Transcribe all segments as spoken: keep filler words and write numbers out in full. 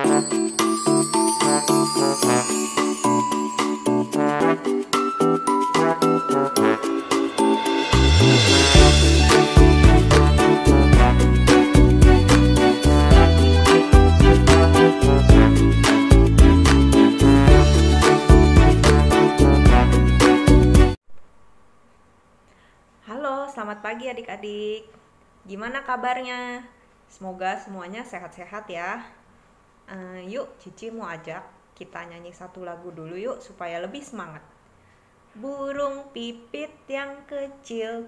Halo, selamat pagi adik-adik. Gimana kabarnya? Semoga semuanya sehat-sehat ya. Uh, yuk, Cici mau ajak kita nyanyi satu lagu dulu yuk supaya lebih semangat. Burung pipit yang kecil.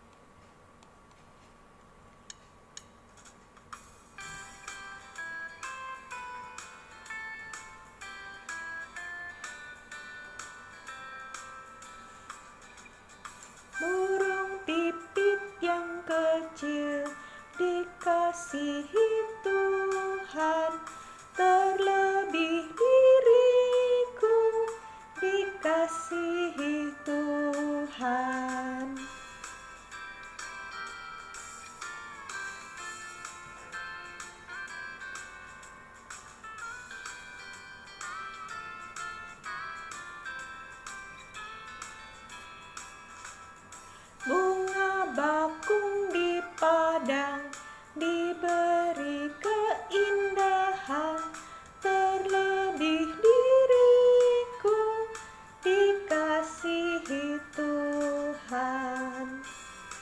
Burung pipit yang kecil dikasihi Tuhan, terlebih diriku dikasihi Tuhan. Bunga bakung di padang diberi keindahan, terlebih diriku dikasihi Tuhan.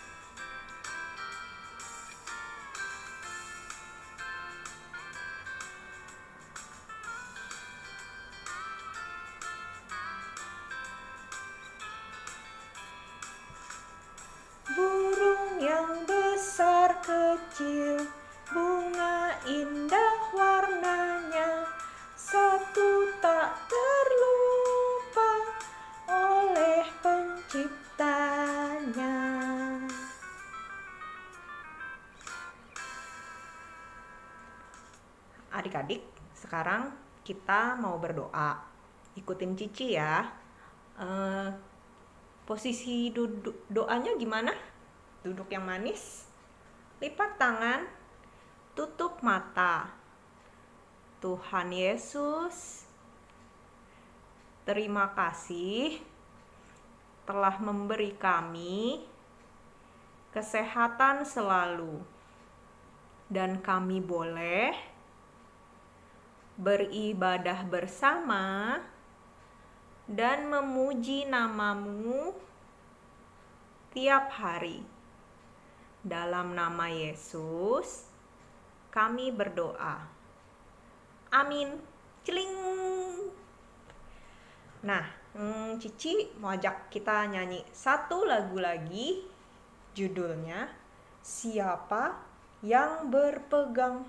Burung yang besar kecil, bunga indah warnanya, satu tak terlupa oleh penciptanya. Adik-adik, sekarang kita mau berdoa. Ikutin Cici ya. Uh, Posisi duduk doanya gimana? Duduk yang manis, lipat tangan, tutup mata. Tuhan Yesus, terima kasih telah memberi kami kesehatan selalu, dan kami boleh beribadah bersama dan memuji nama-Mu tiap hari. Dalam nama Yesus, kami berdoa. Amin. Celing. Nah, hmm, Cici mau ajak kita nyanyi satu lagu lagi. Judulnya, Siapa yang Berpegang.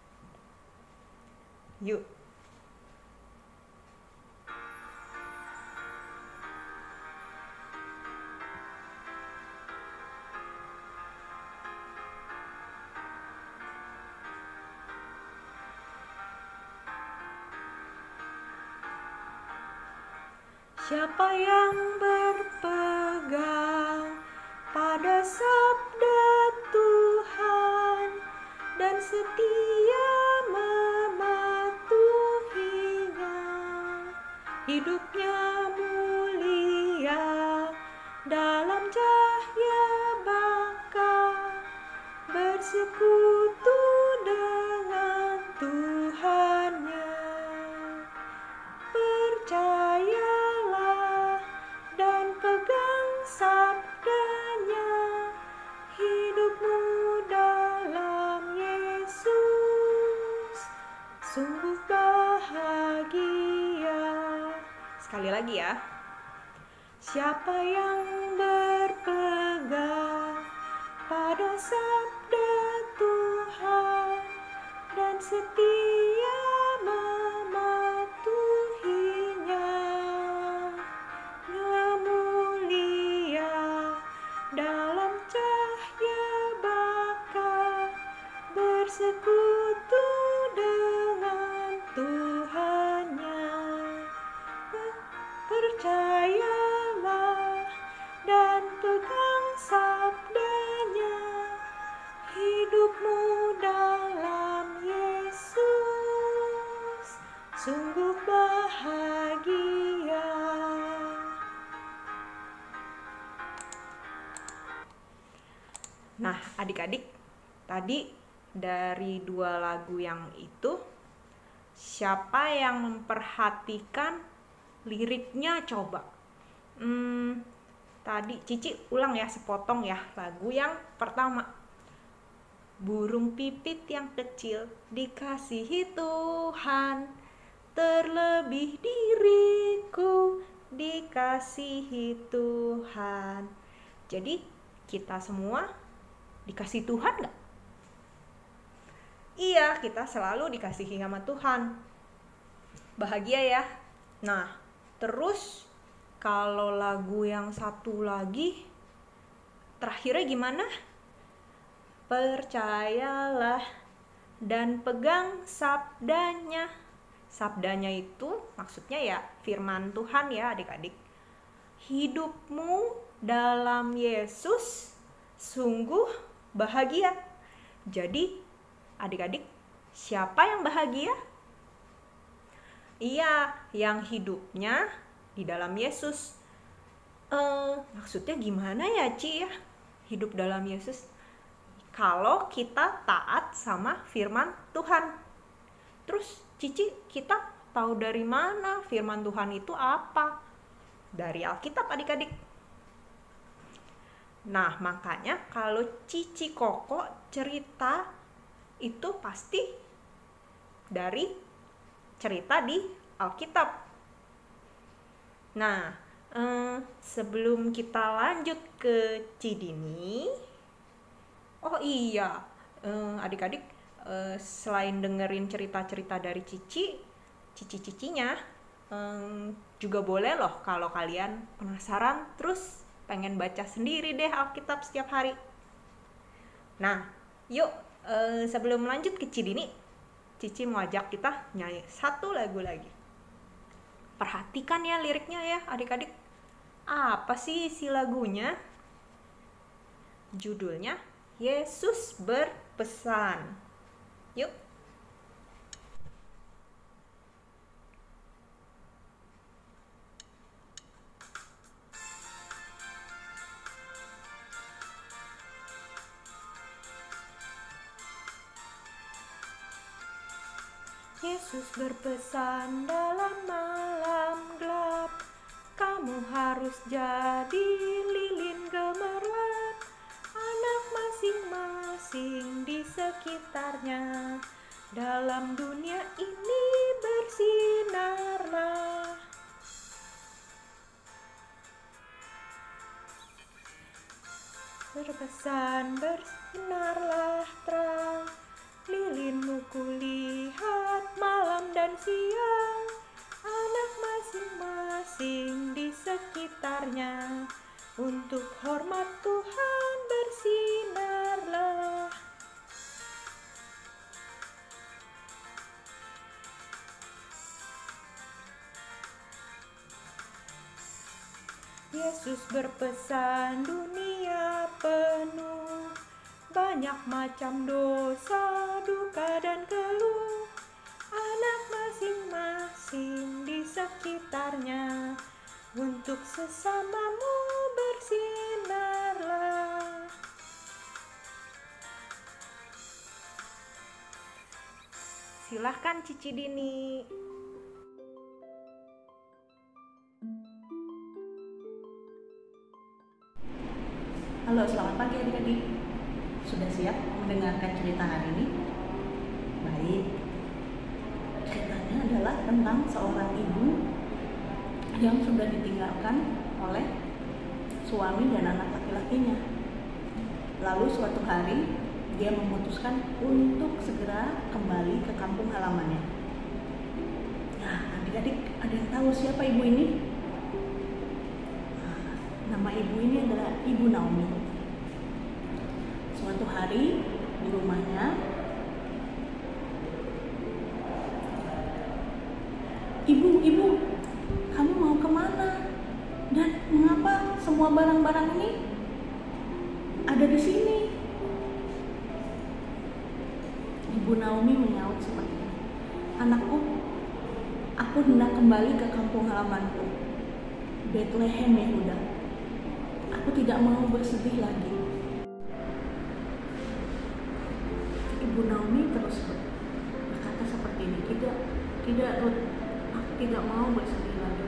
Yuk. Siapa yang berpegang pada sabda Tuhan dan setia mematuhinya, hidupnya mulia dalam cahaya baka, bersekutu dengan Tuhannya. Percayalah dan pegang sabdanya, hidupmu dalam Yesus sungguh bahagia. Sekali lagi ya. Siapa yang berpegang pada sabda Tuhan dan setia mematuhinya, mulia dalam cahaya baka, bersekutu dengan Tuhannya. Percayalah dan pegang sabdanya, hidupmu dalam Yesus sungguh bahagia. Nah, adik-adik, tadi dari dua lagu yang itu, siapa yang memperhatikan liriknya coba? Hmm, tadi Cici ulang ya sepotong ya lagu yang pertama. Burung pipit yang kecil dikasihi Tuhan, terlebih diriku dikasihi Tuhan. Jadi kita semua dikasih Tuhan nggak? Iya, kita selalu dikasihi sama Tuhan. Bahagia ya. Nah, terus kalau lagu yang satu lagi, terakhirnya gimana? Percayalah dan pegang sabdanya. Sabdanya itu maksudnya ya firman Tuhan ya adik-adik. Hidupmu dalam Yesus sungguh bahagia. Jadi adik-adik, siapa yang bahagia? Iya, yang hidupnya di dalam Yesus. Eh, maksudnya gimana ya Ci ya? Hidup dalam Yesus. Kalau kita taat sama firman Tuhan. Terus Cici, kita tahu dari mana firman Tuhan itu apa? Dari Alkitab adik-adik. Nah, makanya kalau Cici Koko cerita itu pasti dari cerita di Alkitab. Nah, eh, sebelum kita lanjut ke Cidini, oh iya, eh, adik-adik, eh, selain dengerin cerita-cerita dari Cici, Cici-cicinya eh, juga boleh loh kalau kalian penasaran terus pengen baca sendiri deh Alkitab setiap hari. Nah, yuk eh, sebelum lanjut ke Cidini, Cici mau ajak kita nyanyi satu lagu lagi. Perhatikan ya liriknya ya adik-adik. Apa sih isi lagunya? Judulnya Yesus Berpesan. Yuk. Yesus berpesan dalam malam gelap, kamu harus jadi lilin gemerlap. Anak masing-masing di sekitarnya, dalam dunia ini bersinarlah. Berpesan bersinarlah terang, lilinmu kulihat malam dan siang. Anak masing-masing di sekitarnya, untuk hormat Tuhan bersinarlah. Yesus berpesan dunia penuh banyak macam dosa, duka dan keluh. Anak masing-masing di sekitarnya, untuk sesamamu bersinarlah. Silahkan Cici Dini. Halo, selamat pagi adik-adik. Sudah siap mendengarkan cerita hari ini? Baik. Ceritanya adalah tentang seorang ibu yang sudah ditinggalkan oleh suami dan anak laki-lakinya. Lalu suatu hari dia memutuskan untuk segera kembali ke kampung halamannya. Nah, adik-adik ada yang tahu siapa ibu ini? Nah, nama ibu ini adalah Ibu Naomi. Suatu hari di rumahnya, Ibu, ibu, kamu mau kemana? Dan mengapa semua barang-barang ini ada di sini? Ibu Naomi menyaut seperti ini. Anakku, Aku hendak kembali ke kampung halamanku, Bethlehem Yehuda. Aku tidak mau bersedih lagi. Ibu Naomi terus berkata seperti ini, tidak, tidak Ruth, aku tidak mau bersedih lagi.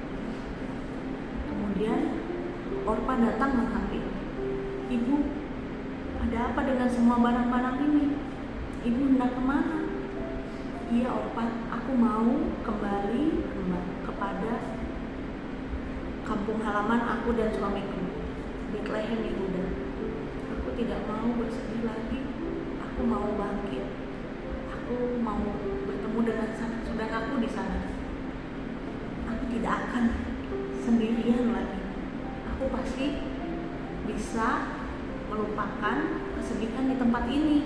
Kemudian Orpa datang menghampiri. Ibu, ada apa dengan semua barang-barang ini? Ibu hendak kemana? Iya Orpa, aku mau kembali kepada kampung halaman aku dan suamiku, Bethlehem Yehuda. Aku tidak mau bersedih lagi. Aku mau bangkit. Aku mau bertemu dengan sanak saudaraku di sana. Aku tidak akan sendirian lagi. Aku pasti bisa melupakan kesedihan di tempat ini.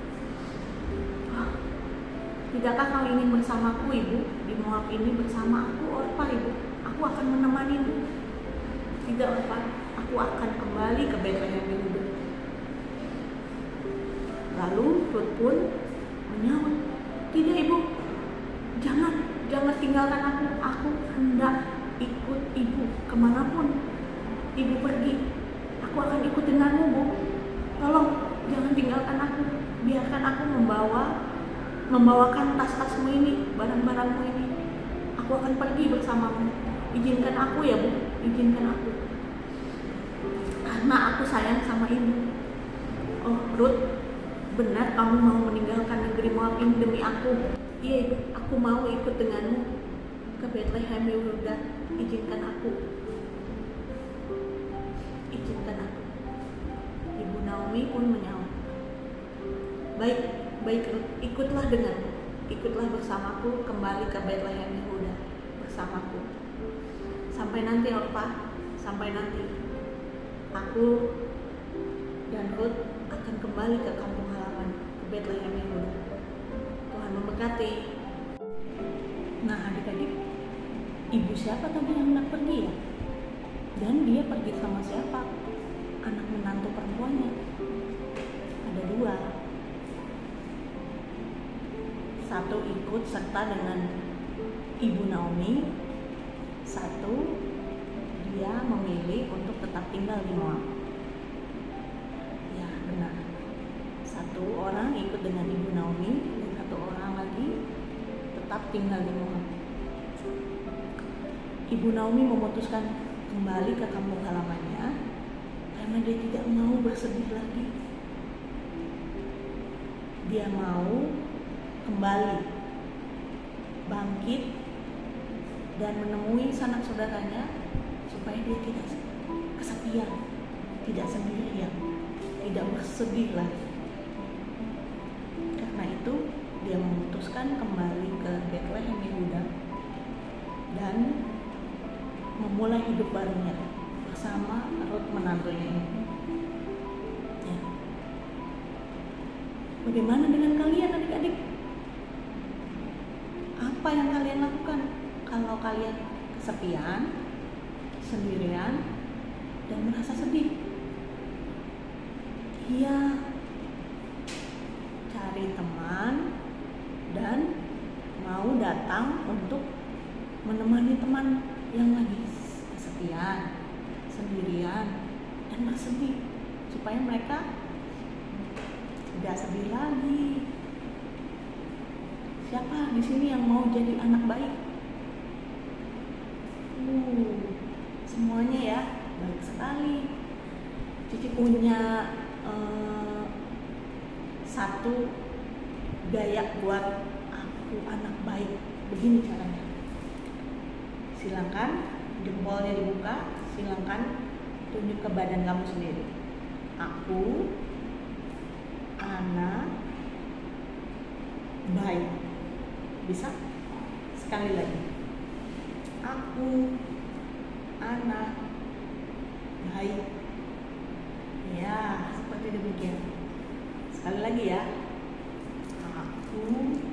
Oh, tidakkah kau ingin bersamaku, Ibu, di Moab ini bersama aku, Orpa, Ibu? Aku akan menemanimu. Tidak, Orpa. Aku akan kembali ke Bethlehem Yehuda. Lalu Ruth pun menyahut, tidak Ibu, jangan, jangan tinggalkan aku. Aku hendak ikut Ibu kemanapun Ibu pergi. Aku akan ikut denganmu, Bu. Tolong jangan tinggalkan aku. Biarkan aku membawa, membawakan tas-tasmu ini, barang-barangmu ini. Aku akan pergi bersamamu. Izinkan aku ya, Bu. Izinkan aku. Karena aku sayang sama Ibu. Oh, Ruth, benar kamu mau meninggalkan negeri Moab ini demi aku? Iya, Ibu. Aku mau ikut denganmu ke Bethlehem Yehuda. Izinkan aku. Izinkan aku. Ibu Naomi pun menyahut. Baik, baik Ruth, ikutlah denganku. Ikutlah bersamaku kembali ke Bethlehem Yehuda bersamaku. Sampai nanti Orpa, sampai nanti aku dan Ruth akan kembali ke kampung halaman, ke Bethlehem Yehuda. Tuhan memberkati. Nah adik-adik, ibu siapa tadi yang hendak pergi ya? Dan dia pergi sama siapa? Anak menantu perempuannya. Ada dua. Satu ikut serta dengan Ibu Naomi. Satu dia memilih untuk tetap tinggal di Moab. Ya benar. Satu orang ikut dengan Ibu Naomi dan satu orang lagi tetap tinggal di Moab. Ibu Naomi memutuskan kembali ke kampung halamannya karena dia tidak mau bersedih lagi. Dia mau kembali bangkit dan menemui sanak saudaranya supaya dia tidak kesepian, tidak sendirian, tidak bersedih lagi. Karena itu dia memutuskan kembali ke Bethlehem Yehuda dan memulai hidup barunya bersama Ruth menantunya ini. Ya. Bagaimana dengan kalian adik-adik? Apa yang kalian lakukan kalau kalian kesepian, sendirian, dan merasa sedih? Iya, cari teman dan mau datang untuk menemani teman yang lagi kesepian, sendirian, dan bersedih supaya mereka tidak sedih lagi. Siapa di sini yang mau jadi anak baik? Uh, semuanya ya, baik sekali. Cici punya uh, satu gaya buat aku anak baik. Begini caranya. Silakan jempolnya dibuka, silakan tunjuk ke badan kamu sendiri. Aku anak baik. Bisa? Sekali lagi. Aku anak baik. Ya, seperti demikian. Sekali lagi ya. Aku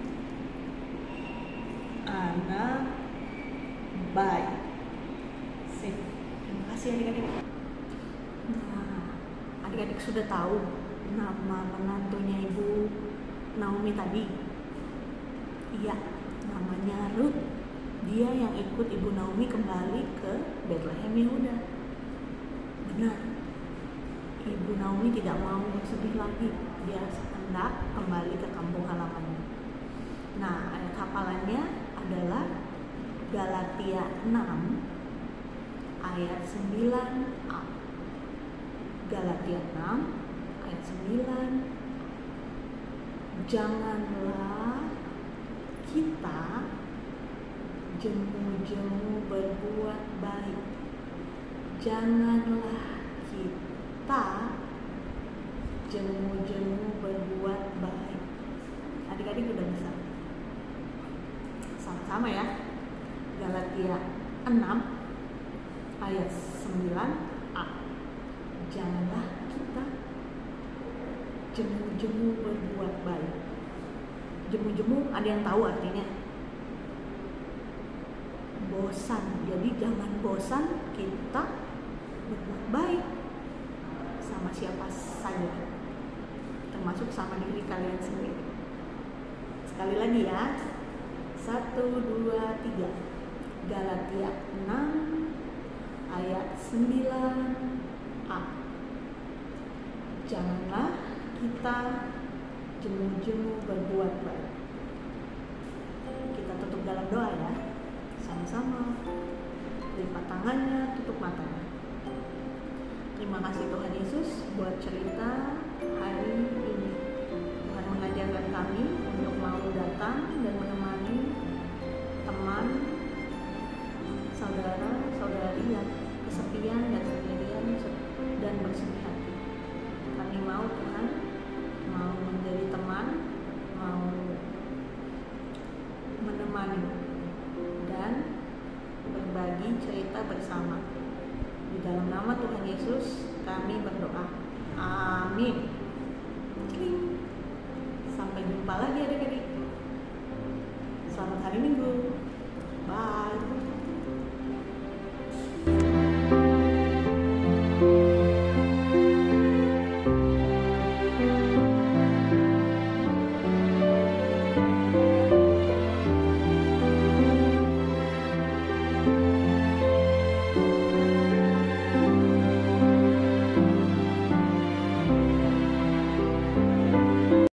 anak baik. Sip. Terima kasih adik-adik. Nah, adik-adik sudah tahu nama menantunya Ibu Naomi tadi? Iya, namanya Ruth. dia yang ikut Ibu Naomi kembali ke Bethlehem Yehuda. Benar, Ibu Naomi tidak mau bersedih lagi, dia hendak kembali ke kampung halamannya. Nah, ayat hafalannya adalah Galatia enam ayat sembilan a. Galatia enam ayat sembilan. Janganlah kita jemu-jemu berbuat baik. Janganlah kita jemu-jemu berbuat baik. Adik-adik udah bisa? Sama-sama ya. Galatia enam ayat sembilan a. Janganlah kita jemu-jemu berbuat baik. Jemu-jemu ada yang tahu artinya? Bosan. Jadi jangan bosan kita berbuat baik sama siapa saja, termasuk sama diri kalian sendiri. Sekali lagi ya, satu, dua, tiga. Galatia enam ayat sembilan a. Janganlah kita jemu-jemu berbuat baik. Kita tutup dalam doa ya, sama-sama. Lipat tangannya, tutup matanya. Terima kasih Tuhan Yesus buat cerita hari ini. Tuhan mengajarkan kami untuk mau datang dan menemani teman, saudara, saudari yang kesepian dan sendirian dan bersedih hati. Kami mau Tuhan, mau menjadi teman, mau menemani dan berbagi cerita bersama. Di dalam nama Tuhan Yesus kami berdoa. Amin.